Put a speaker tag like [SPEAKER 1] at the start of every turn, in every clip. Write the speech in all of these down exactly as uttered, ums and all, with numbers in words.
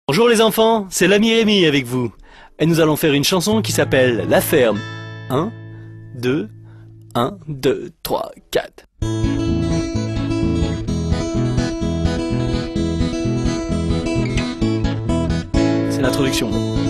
[SPEAKER 1] Bonjour les enfants, c'est l'ami Rémi avec vous. Et nous allons faire une chanson qui s'appelle La Ferme. un, deux, un, deux, trois, quatre. C'est l'introduction.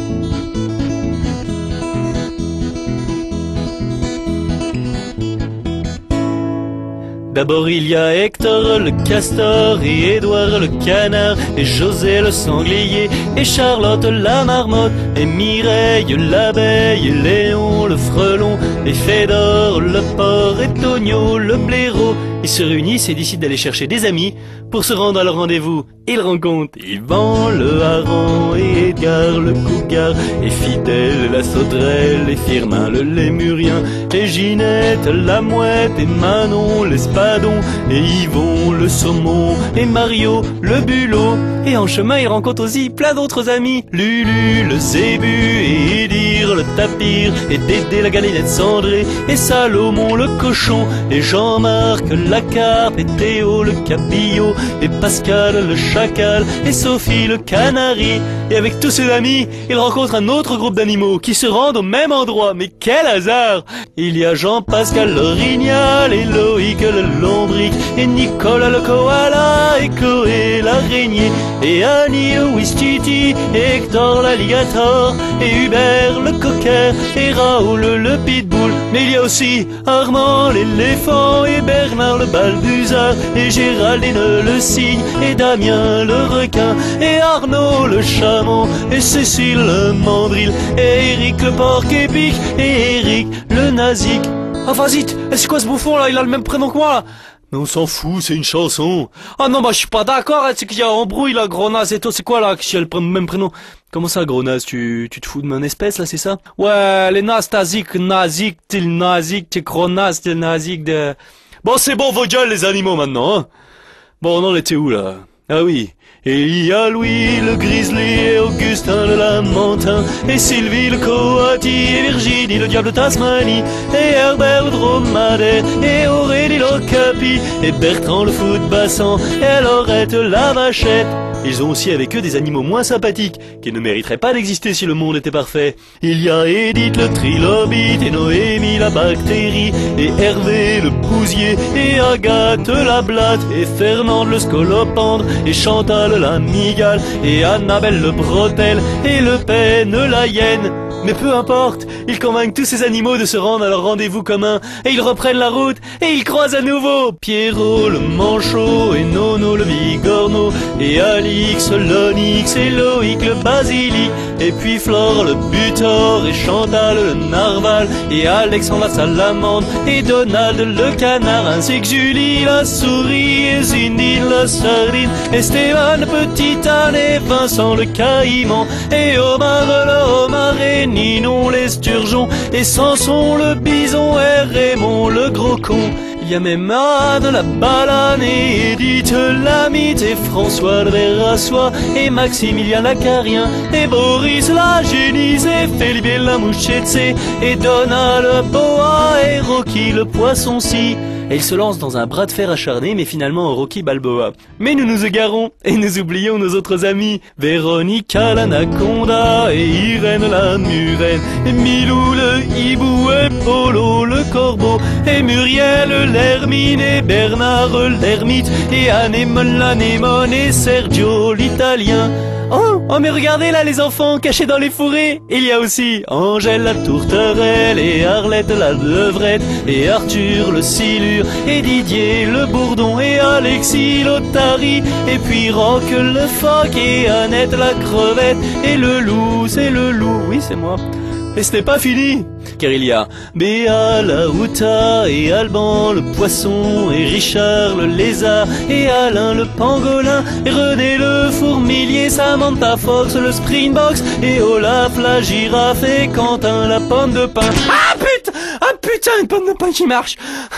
[SPEAKER 1] D'abord il y a Hector le castor et Édouard le canard et José le sanglier et Charlotte la marmotte et Mireille l'abeille et Léon le frelon et Fédor le porc et Tonio le blaireau. Ils se réunissent et décident d'aller chercher des amis pour se rendre à leur rendez-vous. Ils rencontrent Yvan le hareng et Edgar le cougar et Fidèle la sauterelle et Firmin le lémurien et Ginette la mouette et Manon l'espadon et Yvon le saumon et Mario le bulot. Et en chemin ils rencontrent aussi plein d'autres amis, Lulu le zébu et Idir le tapir et Dédé la galinette cendrée et Salomon le cochon et Jean-Marc la carpe et Théo le cabillaud et Pascal le chacal et Sophie le canari. Et avec tous ses amis, il rencontre un autre groupe d'animaux qui se rendent au même endroit. Mais quel hasard! Il y a Jean-Pascal l'orignal et Loïc le lombric et Nicolas le koala et Chloé l'araignée et Annie le ouistiti et Hector l'alligator et Hubert le cocker et Raoul le pitbull. Mais il y a aussi Armand l'éléphant et Bernard le balbuzard et Géraldine le cygne et Damien le requin et Arnaud le chameau et Cécile le mandril et Eric le porc-épic et Eric le nazik. Ah vas-y, c'est quoi ce bouffon là? Il a le même prénom que moi là. Mais on s'en fout, c'est une chanson. Ah non, bah je suis pas d'accord, hein, c'est qu'il y a embrouille là, gros naze et toi, c'est quoi là, qui a le même prénom? Comment ça, gros naze, tu, tu te fous de mon espèce là, c'est ça? Ouais, les nazes, tazik, nazik, t'es nazik, t'es gros naze, t'es nazik de... Bon, c'est bon, vos gueules les animaux maintenant, hein. Bon, on en était où là? Ah oui, et il y a Louis le grizzly et Augustin le lamentin et Sylvie le coati et Virginie le diable de Tasmanie et Herbert le dromadaire et Aurélie l'ocapi et Bertrand le fou de bassan et Laurette la vachette. Ils ont aussi avec eux des animaux moins sympathiques qui ne mériteraient pas d'exister si le monde était parfait. Il y a Edith le trilobite et Noémie la bactérie et Hervé le bousier et Agathe la blatte et Fernande le scolopendre et Chantal la migale et Annabelle le bretel et Le Pen la hyène. Mais peu importe, ils convainquent tous ces animaux de se rendre à leur rendez-vous commun et ils reprennent la route et ils croisent à nouveau Pierrot le manchot et Nono le bigorneau et Alix l'onyx et Loïc le basilic et puis Flore le butor et Chantal le narval et Alexandre la salamandre et Donald le canard ainsi que Julie la souris et Cindy la sardine et Stéphane le petit âne et Vincent le caïman et Omar le homard et Ninon l'esturgeon et Samson le bison et Raymond le gros con. Il y a même Anne la balane et Edith la mythe et François le ver à soie et Maximilien l'acarien et Boris la génisse et Philippe la mouchette et Donald le boa et Rocky le poisson-ci. Et ils se lancent dans un bras de fer acharné, mais finalement en Rocky Balboa. Mais nous nous égarons, et nous oublions nos autres amis. Véronica l'anaconda, et Irène la murène, et Milou le hibou, et Polo le corbeau, et Muriel l'hermine, et Bernard l'ermite, et Anémone l'anémone, et Sergio l'italien. Oh, oh mais regardez là les enfants cachés dans les fourrés. Il y a aussi Angèle la tourterelle et Arlette la levrette et Arthur le silure et Didier le bourdon et Alexis l'otarie et puis Roch le phoque et Annette la crevette et le loup, c'est le loup, oui c'est moi. Et ce n'est pas fini, car il y a Béa la routa et Alban le poisson et Richard le lézard et Alain le pangolin et René le fourmilier, Samantha Fox le springbox et Olaf la girafe et Quentin la pomme de pin. Ah putain, ah putain, une pomme de pin qui marche.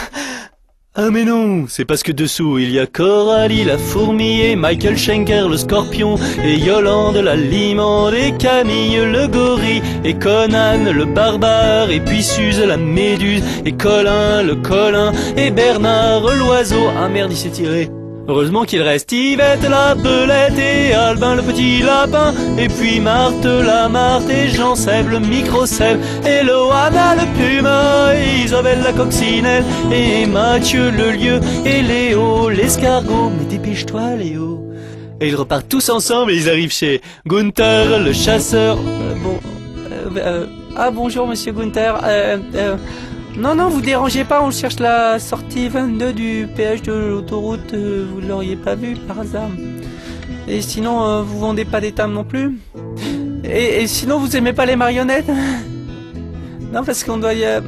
[SPEAKER 1] Ah mais non, c'est parce que dessous il y a Coralie la fourmi et Michael Schenker le scorpion et Yolande la limande et Camille le gorille et Conan le barbare et puis Suze la méduse et Colin le colin et Bernard l'oiseau. Ah merde, il s'est tiré. Heureusement qu'il reste Yvette la belette et Albin le petit lapin, et puis Marthe la Marthe et Jean-Seb le micro-Seb, et Loana le puma, et Isabelle la coccinelle, et Mathieu le lieu, et Léo l'escargot. Mais dépêche-toi Léo. Et ils repartent tous ensemble et ils arrivent chez Gunther le chasseur. Euh, bon... Euh, euh, ah bonjour monsieur Gunther. Euh, euh, non non vous dérangez pas, on cherche la sortie vingt-deux du péage de l'autoroute. Euh, vous l'auriez pas vu par hasard? Et sinon euh, vous vendez pas des tables non plus? Et, et sinon vous aimez pas les marionnettes? Non parce qu'on doit y... Euh...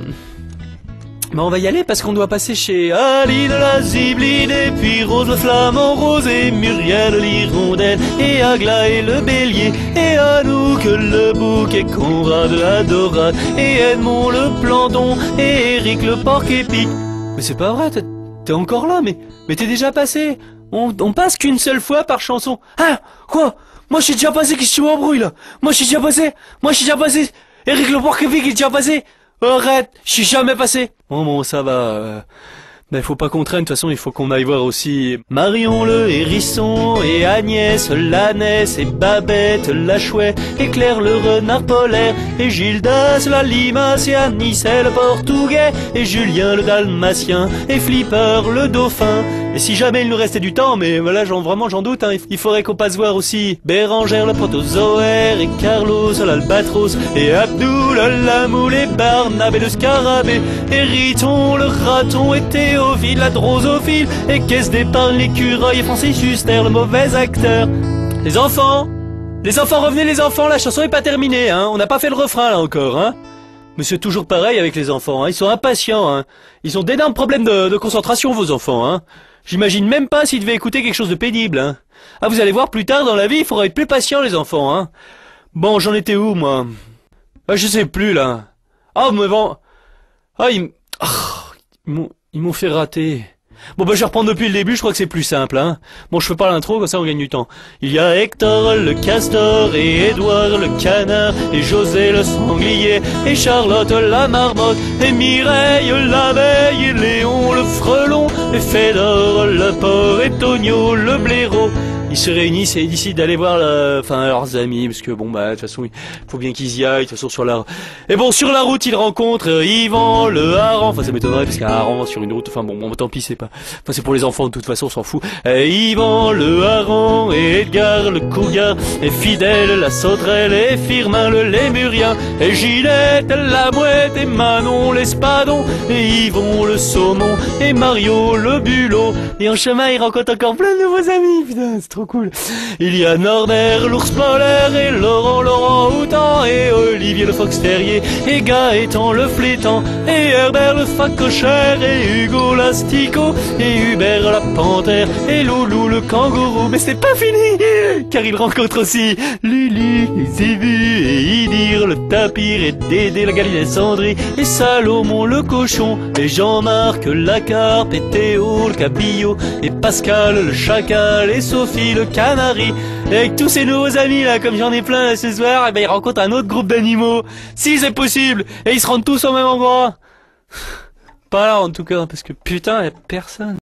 [SPEAKER 1] Bon, on va y aller parce qu'on doit passer chez Aline la Zibeline, et puis Rose le flamant rose, et Muriel l'hirondelle, et Aglaé le bélier, et Anouk le bouc, et Conrad la dorade, et Edmond le planton, et Eric le porc-épic. Mais c'est pas vrai, t'es encore là, mais, mais t'es déjà passé. On, on passe qu'une seule fois par chanson. Hein? Quoi? Moi je suis déjà passé, qu'est-ce que tu m'embrouilles là? Moi je suis déjà passé. Moi je suis déjà passé. Eric le porc-épic est déjà passé. Arrête, je suis jamais passé. Bon bon, ça va. Euh... Mais faut pas qu'on traîne, de toute façon il faut qu'on aille voir aussi Marion le hérisson, et Agnès l'ânesse, et Babette la chouette, et Claire le renard polaire, et Gildas la limace, et Anicet le portugais, et Julien le dalmatien, et Flipper le dauphin. Et si jamais il nous restait du temps, mais voilà, j'en, vraiment j'en doute, hein, il faudrait qu'on passe voir aussi Bérangère le protozoaire, et Carlos l'albatros, et Abdoul la moule, et Barnabé le scarabée, et Riton le raton, et Théophile la drosophile, et Caisse d'épargne l'écureuil, et Francis Huster le mauvais acteur. Les enfants, les enfants, revenez les enfants, la chanson est pas terminée, hein, on n'a pas fait le refrain là encore, hein. Mais c'est toujours pareil avec les enfants, hein, ils sont impatients, hein. Ils ont d'énormes problèmes de, de concentration vos enfants, hein. J'imagine même pas s'ils devaient écouter quelque chose de pénible, hein. Ah, vous allez voir, plus tard dans la vie, il faudra être plus patient, les enfants, hein. Bon, j'en étais où, moi? Ah, je sais plus, là. Ah, mais bon... Ah, ils... Oh, ils m'ont... Ils m'ont fait rater. Bon, bah, je vais reprendre depuis le début, je crois que c'est plus simple, hein. Bon, je fais pas l'intro, comme ça on gagne du temps. Il y a Hector le castor, et Édouard le canard, et José le sanglier, et Charlotte la marmotte, et Mireille l'abeille, et Léon le frelon, et Fédor le porc, et Tonio le blaireau. Ils se réunissent et ils décident d'aller voir la... enfin, leurs amis, parce que bon, bah, de toute façon, il faut bien qu'ils y aillent, de toute façon, sur la... Et bon, sur la route, ils rencontrent euh, Yvan, le hareng, enfin, ça m'étonnerait, parce qu'un hareng sur une route, enfin, bon, bon, tant pis, c'est pas... Enfin, c'est pour les enfants, de toute façon, on s'en fout. Et Yvan, le hareng, et Edgar, le cougar, et Fidèle, la sauterelle, et Firmin, le lémurien, et Ginette, la mouette, et Manon, l'espadon, et Yvon, le saumon, et Mario, le bulot. Et en chemin, ils rencontrent encore plein de nouveaux amis, putain, c'est trop cool. Il y a Norbert, l'ours polaire, et Laurent, Laurent Houtan, et Olivier le fox terrier, et Gaëtan le flétan, et Herbert le facochère, et Hugo l'asticot, et Hubert la panthère, et Loulou le kangourou. Mais c'est pas fini, car il rencontre aussi Lulu, et Zébu, et Idir le tapir, et Dédé la galinette cendrée, et Salomon le cochon, et Jean-Marc la carpe, et Théo le cabillaud, et Pascal le chacal, et Sophie le canari. Et avec tous ces nouveaux amis là, comme j'en ai plein ce soir, et ben ils rencontrent un autre groupe d'animaux. Si c'est possible, et ils se rendent tous au même endroit. Pas là en tout cas, parce que putain, y a personne.